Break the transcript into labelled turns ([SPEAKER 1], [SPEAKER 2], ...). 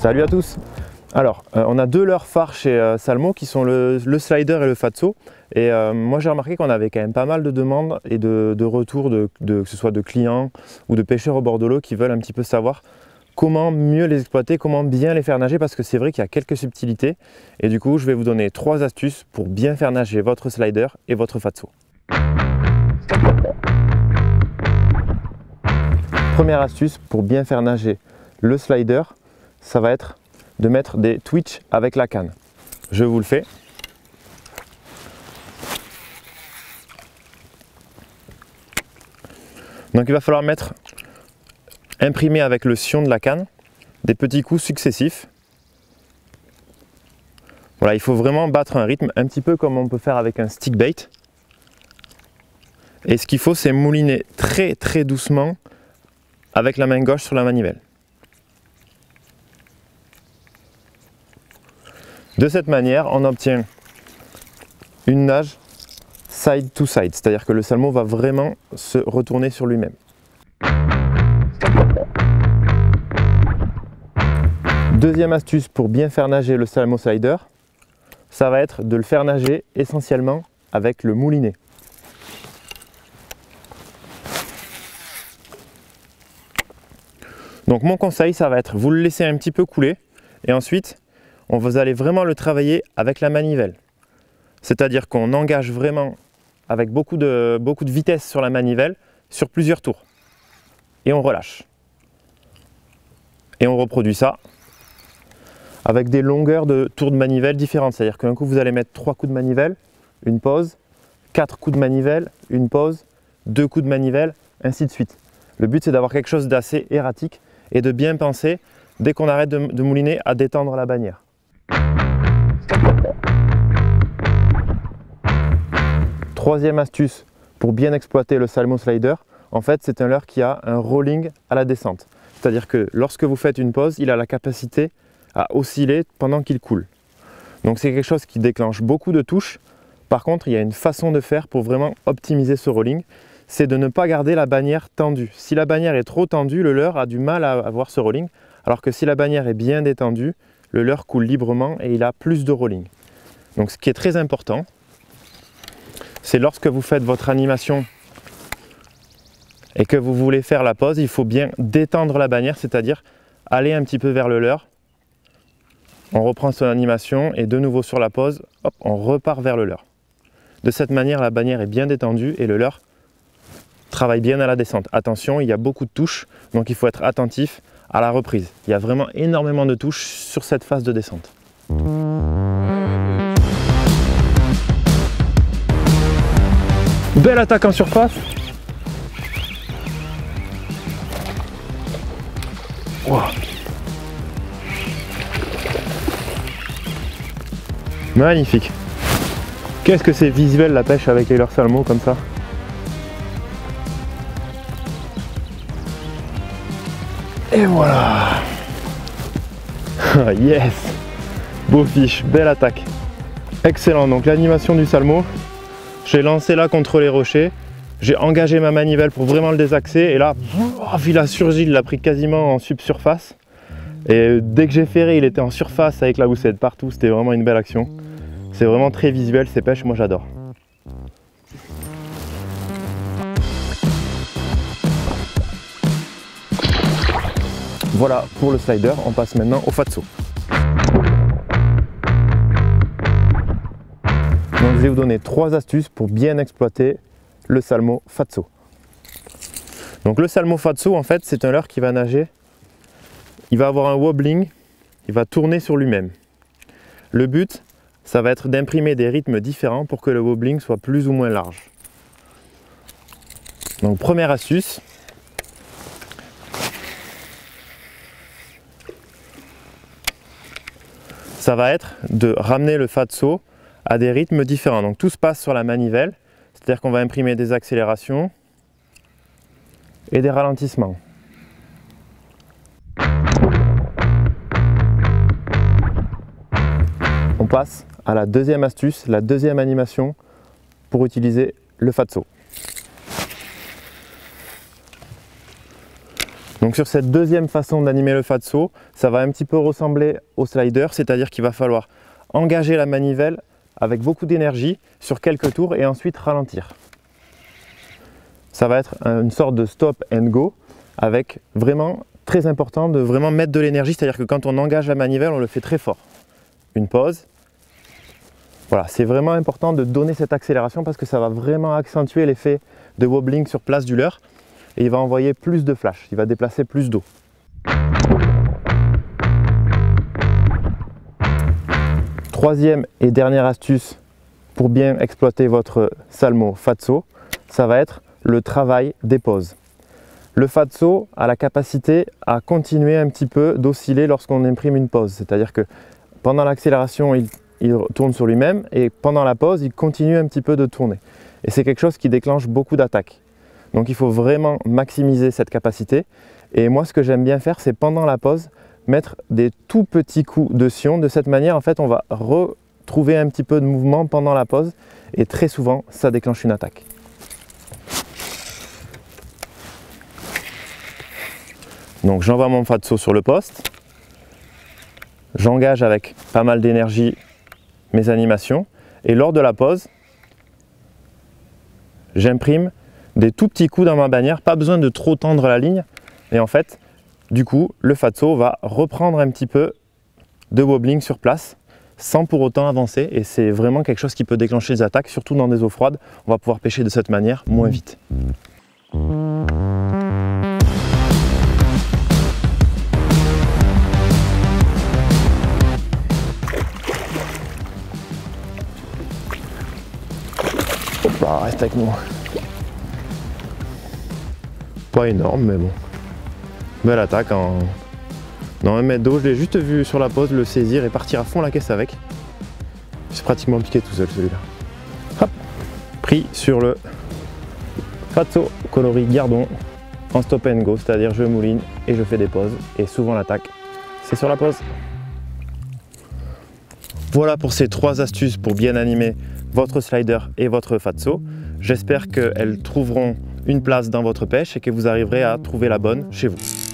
[SPEAKER 1] Salut à tous. Alors, on a deux leurres phares chez Salmo qui sont le slider et le fatso. Et moi j'ai remarqué qu'on avait quand même pas mal de demandes et de retours, que ce soit de clients ou de pêcheurs au bord de l'eau qui veulent un petit peu savoir comment mieux les exploiter, comment bien les faire nager, parce que c'est vrai qu'il y a quelques subtilités. Et du coup, je vais vous donner 3 astuces pour bien faire nager votre slider et votre fatso. Première astuce pour bien faire nager le slider, ça va être de mettre des twitch avec la canne. Je vous le fais. Donc il va falloir imprimer avec le sion de la canne des petits coups successifs. Voilà, il faut vraiment battre un rythme, un petit peu comme on peut faire avec un stick bait. Et ce qu'il faut, c'est mouliner très très doucement avec la main gauche sur la manivelle. De cette manière, on obtient une nage side to side, c'est-à-dire que le salmon va vraiment se retourner sur lui-même. Deuxième astuce pour bien faire nager le salmon slider, ça va être de le faire nager essentiellement avec le moulinet. Donc mon conseil, ça va être vous le laissez un petit peu couler et ensuite vous allez vraiment le travailler avec la manivelle. C'est-à-dire qu'on engage vraiment avec beaucoup de vitesse sur la manivelle sur plusieurs tours. Et on relâche. Et on reproduit ça avec des longueurs de tours de manivelle différentes. C'est-à-dire qu'un coup vous allez mettre 3 coups de manivelle, une pause, 4 coups de manivelle, une pause, 2 coups de manivelle, ainsi de suite. Le but c'est d'avoir quelque chose d'assez erratique et de bien penser, dès qu'on arrête de mouliner, à détendre la bannière. Troisième astuce pour bien exploiter le salmon slider, en fait c'est un leurre qui a un rolling à la descente. C'est-à-dire que lorsque vous faites une pause, il a la capacité à osciller pendant qu'il coule. Donc c'est quelque chose qui déclenche beaucoup de touches. Par contre, il y a une façon de faire pour vraiment optimiser ce rolling, c'est de ne pas garder la bannière tendue. Si la bannière est trop tendue, le leurre a du mal à avoir ce rolling, alors que si la bannière est bien détendue, le leurre coule librement et il a plus de rolling. Donc ce qui est très important, c'est lorsque vous faites votre animation et que vous voulez faire la pause, il faut bien détendre la bannière, c'est-à-dire aller un petit peu vers le leurre. On reprend son animation et de nouveau sur la pause, hop, on repart vers le leurre. De cette manière, la bannière est bien détendue et le leurre travaille bien à la descente. Attention, il y a beaucoup de touches, donc il faut être attentif à la reprise. Il y a vraiment énormément de touches sur cette phase de descente. Belle attaque en surface. Wow. Magnifique. Qu'est-ce que c'est visuel la pêche avec les leurres salmon comme ça. Et voilà. Yes. Beau fiche, belle attaque. Excellent, donc l'animation du salmon. J'ai lancé là contre les rochers, j'ai engagé ma manivelle pour vraiment le désaxer et là, il a surgi, il l'a pris quasiment en subsurface. Et dès que j'ai ferré, il était en surface avec la boussette partout, c'était vraiment une belle action. C'est vraiment très visuel ces pêches, moi j'adore. Voilà pour le slider, on passe maintenant au fatso. Donc je vais vous donner 3 astuces pour bien exploiter le salmon fatso. Donc le salmon fatso, en fait, c'est un leurre qui va nager, il va avoir un wobbling, il va tourner sur lui-même. Le but, ça va être d'imprimer des rythmes différents pour que le wobbling soit plus ou moins large. Donc première astuce, ça va être de ramener le fatso à des rythmes différents. Donc tout se passe sur la manivelle, c'est-à-dire qu'on va imprimer des accélérations et des ralentissements. On passe à la deuxième astuce, la deuxième animation pour utiliser le fatso. Donc sur cette deuxième façon d'animer le fatso, ça va un petit peu ressembler au slider, c'est-à-dire qu'il va falloir engager la manivelle avec beaucoup d'énergie sur quelques tours et ensuite ralentir. Ça va être une sorte de stop and go avec vraiment très important de vraiment mettre de l'énergie, c'est-à-dire que quand on engage la manivelle, on le fait très fort. Une pause. Voilà, c'est vraiment important de donner cette accélération parce que ça va vraiment accentuer l'effet de wobbling sur place du leurre et il va envoyer plus de flash, il va déplacer plus d'eau. Troisième et dernière astuce pour bien exploiter votre salmo fatso, ça va être le travail des pauses. Le fatso a la capacité à continuer un petit peu d'osciller lorsqu'on imprime une pause, c'est-à-dire que pendant l'accélération, il tourne sur lui-même et pendant la pause, il continue un petit peu de tourner. Et c'est quelque chose qui déclenche beaucoup d'attaques. Donc il faut vraiment maximiser cette capacité. Et moi, ce que j'aime bien faire, c'est pendant la pause, mettre des tout petits coups de sion. De cette manière, en fait, on va retrouver un petit peu de mouvement pendant la pause et très souvent, ça déclenche une attaque. Donc j'envoie mon fatso sur le poste, j'engage avec pas mal d'énergie mes animations et lors de la pause, j'imprime des tout petits coups dans ma bannière, pas besoin de trop tendre la ligne et en fait, du coup, le fatso va reprendre un petit peu de wobbling sur place sans pour autant avancer et c'est vraiment quelque chose qui peut déclencher des attaques, surtout dans des eaux froides, on va pouvoir pêcher de cette manière moins vite. Bah, reste avec nous. Pas énorme, mais bon. Belle attaque en... Dans 1 mètre d'eau, je l'ai juste vu sur la pause le saisir et partir à fond la caisse avec. C'est pratiquement piqué tout seul celui-là. Hop, pris sur le fatso coloris gardon en stop and go, c'est-à-dire je mouline et je fais des pauses. Et souvent l'attaque, c'est sur la pause. Voilà pour ces 3 astuces pour bien animer votre slider et votre fatso. J'espère qu'elles trouveront une place dans votre pêche et que vous arriverez à trouver la bonne chez vous.